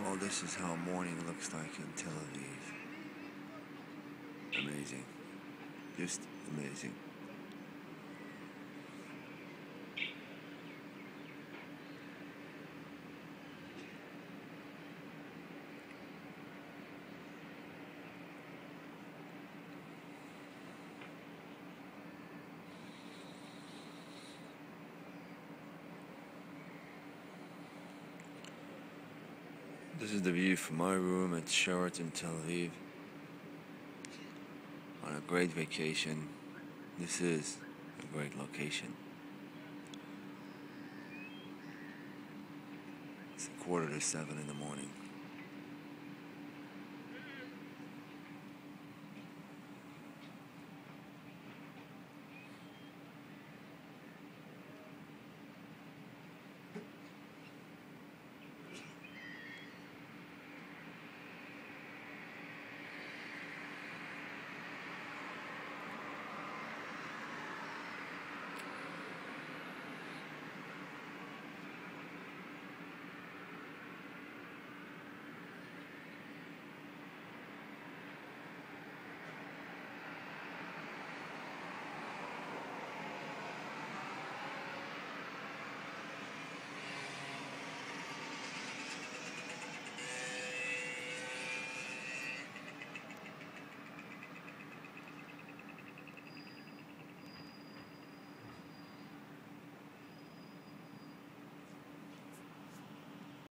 Oh, this is how morning looks like in Tel Aviv. Amazing. Just amazing. This is the view from my room at Sheraton Tel Aviv. On a great vacation. This is a great location. It's 6:45 in the morning.